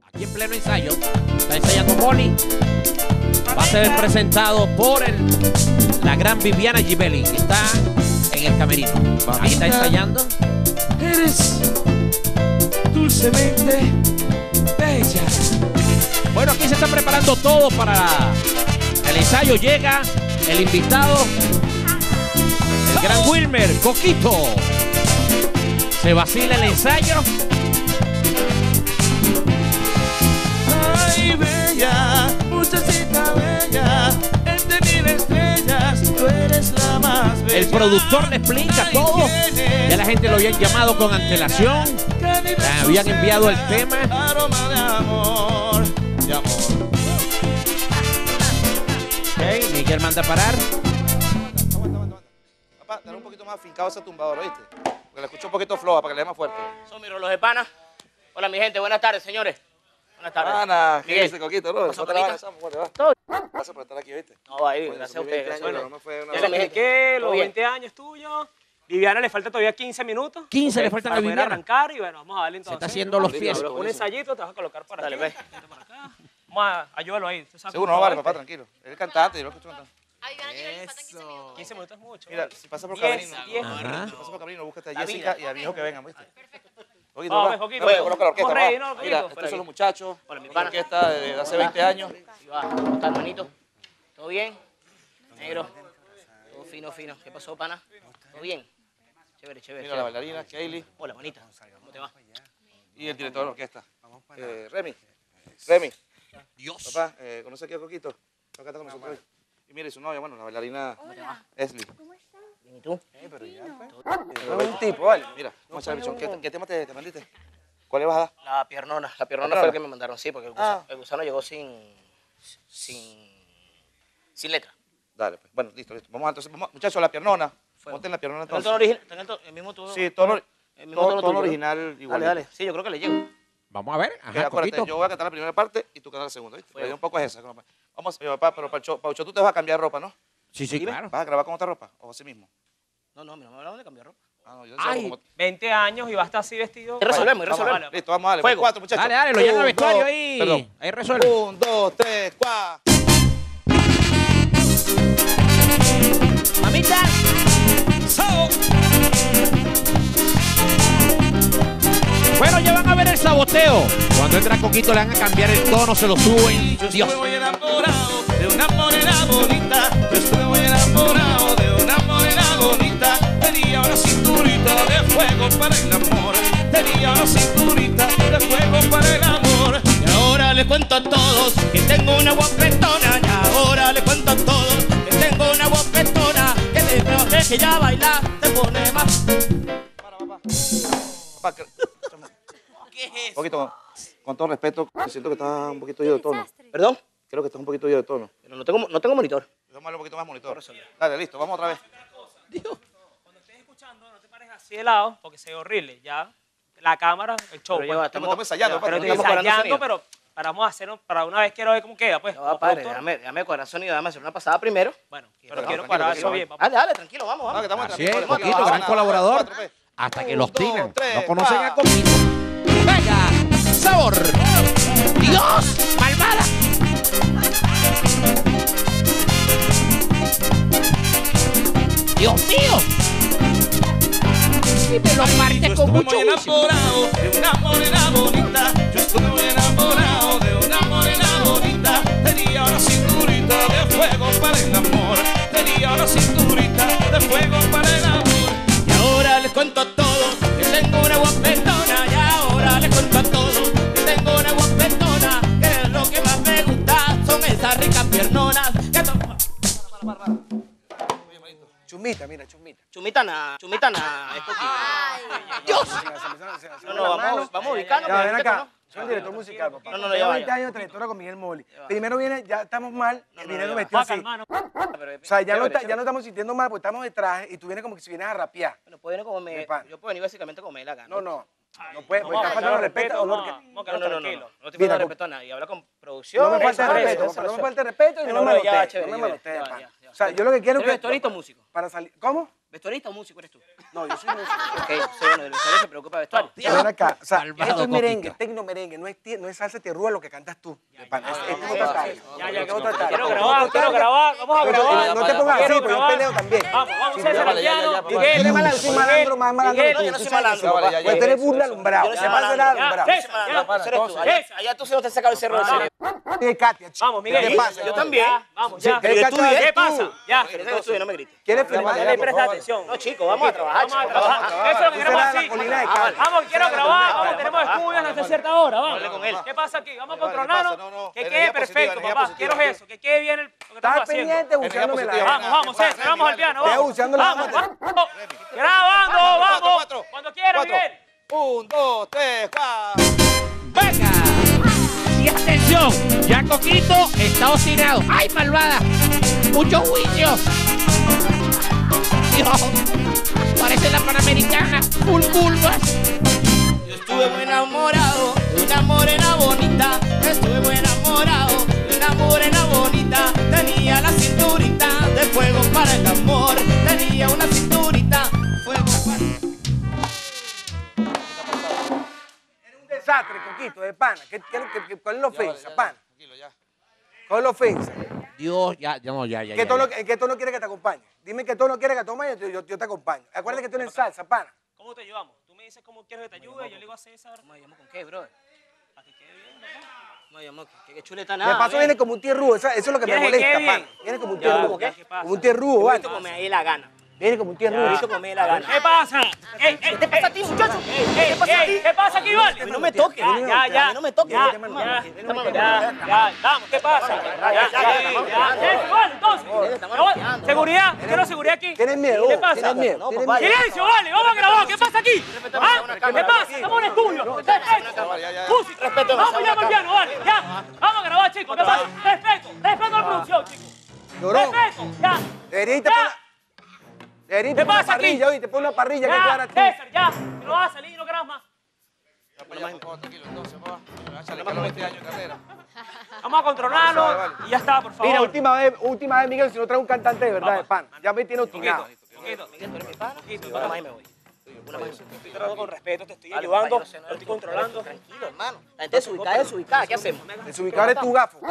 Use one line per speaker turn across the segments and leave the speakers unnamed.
Aquí en pleno ensayo, está ensayando Molly. Va a ser presentado por la gran Viviana Givelli, que está en el camerino. Ahí está ensayando.
Eres dulcemente bella.
Bueno, aquí se está preparando todo para el ensayo. Llega el invitado, el gran Wilmer Coquito. Se vacila el ensayo.
Ay, bella, muchachita bella, entre mil estrellas, tú eres la más bella.
El productor le explica todo. Ya la gente lo habían llamado con antelación. Le habían enviado el tema.
Aroma de amor, de amor.
Ok, Miguel manda a parar.
Aguanta. Papá, dale un poquito más afincado ese tumbador, ¿oíste? Porque la escucho un poquito floja, para que le dé más fuerte.
Son mis rolos de pana. Hola, mi gente. Buenas tardes, señores. Buenas tardes.
Ana, ¿qué
Miguel.
dice, Coquito? ¿No?
Pasó,
¿Cómo te la
panita.
vas? ¿Cómo te va?
Todo.
Gracias por estar aquí, ¿viste?
No, va ahí.
Bueno,
Gracias a
cumplí
ustedes.
20
Gracias a
años,
ustedes.
no me fue una
Ya
vez.
mi gente.
Que los
Todo bien.
20 años tuyos. Viviana le falta todavía 15 minutos.
15 le
Ok,
faltan a
para poder
Viviana.
arrancar y bueno, vamos a darle
Se
entonces.
está haciendo los
Listo,
pies.
listo.
Un ensayito, te vas a colocar para
Dale,
aquí.
ve.
vente para acá. Vamos a ayúdalo ahí. ¿Tú sabes
Seguro,
cómo
no vale,
va
papá,
este?
tranquilo. Él es cantante, yo lo escucho cantando.
Ay, Viviana, le faltan 15 minutos.
15 minutos es mucho.
Mira, si pasa por
10,
Camerino,
10.
Ajá.
si pasa por Camerino, búscate a
La
Jessica
vida.
y a mi hijo que vengan, ¿viste? Coquito,
Vamos,
papá.
Coquito.
Ven, coloca la orquesta,
Vamos, Rey,
papá.
no, Coquito,
Mira,
por
estos
aquí.
son los muchachos.
Hola, mi
Una
pana.
orquesta de hace 20 años.
Sí, va. ¿Cómo estás, hermanito? ¿Todo bien? Negro. Todo fino, fino. ¿Qué pasó, pana? ¿Todo bien? Chévere, chévere.
Mira la
chévere.
bailarina, Kaylee,
Hola, manita. ¿Cómo te va?
y el director de la orquesta. Remy. Dios. Papá, ¿conoce aquí a Coquito? Va a cantar con nosotros hoy. Y mire, su novia, bueno, la bailarina Esli.
Bien, ¿y tú?
Un tipo, vale. Mira, vamos a echar el bichón. ¿Qué tema te mandiste? ¿Cuál le vas a dar?
La piernona. La piernona
¿La
fue el
piernona?
que me mandaron, sí, porque
Ah.
el gusano llegó sin letra.
Dale, pues. Bueno, listo. Vamos entonces, muchachos, la piernona.
Fuego.
Monten la piernona
¿Está en el
entonces.
tono original? ¿Está en el mismo tono?
Sí, tono
el mismo tono tuyo, ¿no?
original igual.
Dale, dale. Sí, yo creo que le llego.
Vamos a ver.
Mira,
Ajá,
acuérdate,
Coquito.
yo voy a cantar la primera parte y tú cantas la segunda, ¿viste?
Fuego.
La idea un poco es esa. Vamos, papá, pero Paucho, tú te vas a cambiar ropa, ¿no?
Sí, sí, claro.
¿Vas a grabar con otra ropa? ¿O así mismo?
No, no, mira, me hablaban de cambiar ropa.
Ah, no, yo
Ay.
como...
20 años y va a estar así vestido.
Y resolvemos, y
Vamos,
resolvemos.
listo, vamos a darle.
Fuego.
4, muchachos.
Dale, lo llenan al
1,
vestuario
2,
ahí.
Perdón.
Ahí resuelve.
1, 2, 3, 4.
Mamita. Bueno, ya van a ver el saboteo. Cuando entra Coquito le van a cambiar el tono, se lo suben.
Yo
Dios.
estoy muy enamorado de una morena bonita. Yo estoy muy enamorado de una morena bonita. Tenía una cinturita de fuego para el amor. Tenía una cinturita de fuego para el amor.
Y ahora le cuento a todos que tengo una guapetona. Y ahora le cuento a todos que tengo una guapetona. Que después que ya baila se pone más.
Para, papá.
¿Qué es eso?
Poquito, con todo respeto, siento que estás un poquito ido de tono.
¿Perdón?
Creo que estás un poquito ido de tono.
Pero no tengo monitor.
Vamos a darle un poquito más monitor. Dale, listo, vamos otra vez.
Cuando estés escuchando, no te pares así de lado porque se ve horrible. Ya la cámara, el show.
Pero ya
pues.
va,
Estamos ensayando,
ya,
papá.
Pero
no
estoy
estamos
cuadrando
ensayando,
sonido.
pero vamos a hacerlo para una vez quiero ver cómo queda, pues.
Ya va,
como
padre,
productor.
déjame cuadrar sonido, déjame hacer una pasada primero.
Bueno, pero
Pero
quiero
tranquilo,
cuadrar
tranquilo,
eso bien, papá.
Dale, dale, tranquilo, vamos,
No, que
vamos.
estamos
Así es,
tranquilos.
Coquito,
Vamos,
gran
vamos,
colaborador.
4, pues.
Hasta que
1,
los tienen.
2, 3,
No conocen a
4.
Coquito. Venga, sabor. Dios, malvada. Dios mío. Y me lo
Yo
partes
estuve
con
muy
mucho juicio.
enamorado de una morena bonita. Yo estuve muy enamorado de una morena bonita. Tenía una cinturita de fuego para el amor. Tenía una cinturita de fuego para el amor.
Y ahora les cuento a todos que tengo una guapetona. Y ahora les cuento a todos que tengo una guapetona. Que lo que más me gusta son esas ricas piernonas.
Chumita, mira, chumita.
Chumitana, es poquito.
Dios.
No, no, vamos a ubicarnos.
Ya,
porque
ven
el
acá.
techo
Soy el director musical, papá.
No, no,
Tengo
ya va,
20
ya.
años de trayectoria con Miguel Moli. Primero viene, ya estamos mal,
No,
viene
ya
vestido
Va,
así.
calma, no.
Pero,
O sea, ya no,
chévere.
ya no estamos sintiendo mal porque estamos de traje y tú vienes como que si vienes a rapear.
Bueno, puede venir como
De pan.
yo puedo venir básicamente como me dé la gana.
No, no. No puede, porque
Vamos
está
a
faltando
faltar
respeto.
respeto,
Olor
vamos a
que-
No,
quedar
no, no,
tranquilo.
no estoy
Mira,
faltando respeto a nadie. Habla con producción.
No me falta
eso,
respeto,
eso,
papá, no me
eso.
falta respeto y no
No,
me
no, ya,
manotees.
chévere,
No me
ya,
manotees,
ya,
papá.
ya, ya.
O sea, yo lo que quiero es
¿Eres
que...
vestuarista o músico?
Para salir... ¿Cómo?
¿Vestuarista o músico eres tú?
No, yo soy músico.
Ok, sí, bueno, el vestuario se preocupa de vestuario.
Ven acá, o sea,
Malvado,
esto es merengue,
Coquito.
tecno merengue, no es salsa tierrúa lo que cantas tú. Esto es otra talla.
Ya,
Esto es otra talla.
quiero grabar, vamos a
Pero,
grabar.
no te pongas así,
Quiero
porque yo
grabar.
peleo también.
Vamos,
Sí,
César,
ya vale, ya,
Adriano,
ya, papá.
Tú eres malandro, soy malandro, más malandro
Miguel,
que
yo no
tú.
soy
Tú sabes
malandro.
eso,
Ya, vale,
papá. Tú eres burla alumbrado.
Yo no
Se
soy
pasa el
malandro.
alumbrado.
Ya,
César,
ya,
pana,
eres tú.
entonces.
Allá tú sí no te sacas el cerro del cerebro.
Katia, chico.
Vamos, Miguel.
¿Qué pasa?
Yo también.
Ya, vamos,
Sí,
ya.
¿qué
estudié?
¿Qué pasa? Ya.
Quieres que estudie, no me grites.
¿Quieres filmar?
Dale, presta atención.
No, chicos, vamos a trabajar.
Vamos a
chicos,
trabajar. Eso es lo que
Tú
queremos
serás la
así.
colina de Cali.
Vamos, quiero grabar. Vamos, tenemos estudios hasta cierta hora. Vamos.
Hable con él.
¿Qué pasa aquí? Vamos a
Vale,
controlarlo.
¿qué pasa? No, no.
Que
Energía
quede
positiva,
perfecto,
energía
papá.
positiva.
Quiero eso. Que quede bien lo que estamos
Estás
haciendo.
pendiente buscándome la
positiva.
Vamos, vamos, César, vamos al piano.
Estoy
Vamos.
usando la
Vamos,
batería.
vamos. Grabando, vamos.
Cuatro.
Cuando quiera,
Cuatro.
Miguel.
1, 2, 3, 4.
¡Venga! Y atención, ya Coquito está obstinado. ¡Ay, malvada! ¡Muchos juicios! Dios, parece la Panamericana. Full curvas.
Yo estuve muy enamorado de una morena bonita. Estuve muy enamorado de una morena bonita. Tenía la cinturita de fuego para el amor. Tenía una cinturita fuego para...
Eres un desastre, Coquito, de pana. ¿Cuál es la ofensa, pana?
Tranquilo, ya.
¿Cuál es la ofensa?
Dios, ya.
¿En qué tono quieres que te acompañe? Dime qué tono quieres que te acompañe y yo te acompaño. Acuérdate que tú eres en salsa, pana.
¿Cómo te ayudamos? Tú me dices cómo quieres que te ayude. Yo le digo a César.
¿Cómo me llamo con qué, brother?
Para que quede bien, papá.
¿Cómo me llamo? ¿Qué chuleta nada?
De paso viene como un tierrúo, eso es lo que me
¿Quieres que
molesta,
quede
pana.
bien?
Viene como un
Ya,
tierrúo.
¿qué pasa?
Como un tierrúo, ¿vale?
Como me dé la gana.
Viene como un tierrúo.
Ahorita como me dé la gana.
¿Qué pasa? ¿Qué
te pasa a ti, muchacho?
¿Qué pasa aquí? ¿Qué pasa aquí, vale?
A mí no me toques.
Ya, ya.
A mí no me toques.
Ya,
Vamos,
vamos, ¿qué pasa? Vale, entonces. Seguridad, quiero seguridad aquí.
¿Tienes miedo?
¿Qué pasa?
¿Tienes miedo? ¿Tienes miedo?
Silencio, vale, vamos a grabar. ¿Qué pasa aquí? ¿Ah? ¿Qué pasa? Estamos en el estudio. Música.
Respeto,
Vamos ya, piano, vale. Ya. Vamos a grabar, chicos. ¿Qué pasa? Respeto a la producción, chicos.
Llorón.
Respeto, ya.
Debería irte
Ya.
por Debería irte
¿Qué
por una
pasa aquí?
parrilla, oye, te pon una parrilla que
Ya,
clara tú.
César, ya. No vas a salir, no grabas más.
Tranquilo, entonces, papá. Échale, que a los 20 años de carrera.
Vamos a controlarlo y ya está, por favor.
Mira, última vez, Miguel, si no trae un cantante de verdad de pan. Ya me tiene obstinado.
Poquito.
Miguel, tú eres mi pana. Una más y me voy. Una más y me voy.
Estoy tratando con respeto, te estoy
Vale,
ayudando,
papá, yo no sé
te
nada,
estoy controlando.
Tranquilo, hermano. La gente desubicada. ¿Qué hacemos?
Desubicado eres tu gafo.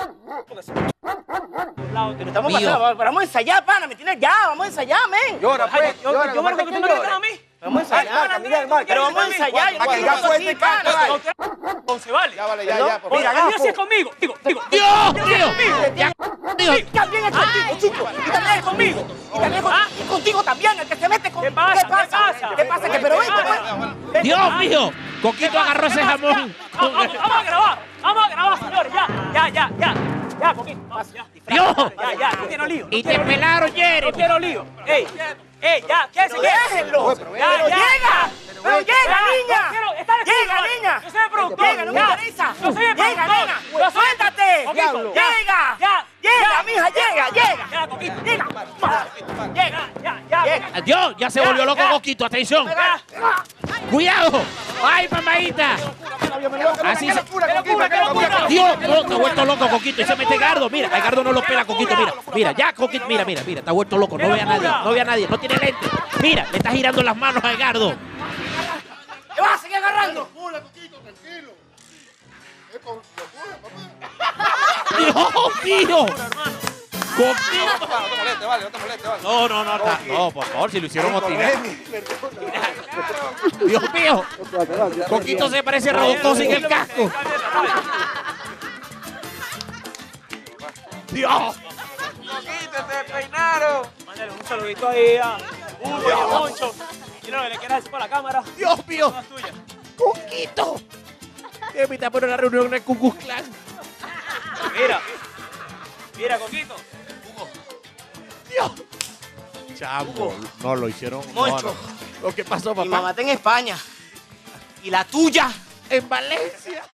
Pero estamos
Mío.
pasando. Vamos a ensayar, pana. ¿Me tienes ya? Vamos a ensayar, men.
Llora, pues. Llora,
Yo marco que tú me gritas a mí.
Vamos a
Marca,
ensayar.
Miguel, marca.
Pero vamos a ensayar. Yo
Para que el gafo este cante, vale.
Entonces, vale.
Ya, vale, ya, por
Mira,
favor.
Dios
gafo.
es conmigo. Digo.
¡Dios, Dios! Ya, Dios.
Y también es contigo, chico. Y también es conmigo. Y también es contigo también. El que se mete con...
¿Qué pasa?
¿Qué pasa? Que pero vente, pues.
Dios mío, Coquito agarró ese jamón.
Vamos a grabar, señores. Ya, poquito. Vamos, ya.
Dios.
Ya, no quiero lío.
Y te pelaron,
No
Jeremy.
quiero lío. Ey, ya, ¿qué se
Déjenlo.
Ya,
Pero llega. Pero llega, niña. Llega, niña.
Yo soy el productor.
Llega, no me
Ya.
interesa.
Yo soy el
Llega,
productor.
nena.
Yo soy-
Suéltate.
Poquito, ya.
Llega. Llega, mija, llega.
Ya, poquito.
Llega.
Ya.
Dios, ya se volvió loco Coquito, atención.
Ya.
Cuidado. Ay, mamadita. Así se...
¡Qué locura!
Dios, no, está vuelto loco Coquito y se mete Gardo. Mira, a Gardo no lo pela Coquito, mira, ya Coquito, mira, está vuelto loco, no ve a nadie, no tiene lente. Mira, le está girando las manos a Gardo.
¿Te vas a seguir agarrando?
Dios mío. Coquito.
No te molestes, vale, no te molestes, vale.
No, por favor, si lo hicieron motivar. Dios mío. Coquito se parece a Robocop sin el casco. Dios.
Mándale un saludito ahí a Hugo y a Moncho. Y lo que le quieras decir para la cámara.
Dios mío.
Todas tuyas.
Coquito. Que invita por una reunión en el Ku Klux Klan.
Mira, Coquito.
Dios. Chamo, no lo hicieron.
Moncho.
Lo que pasó,
Mi
papá.
mamá está en España. ¿Y la tuya?
En Valencia.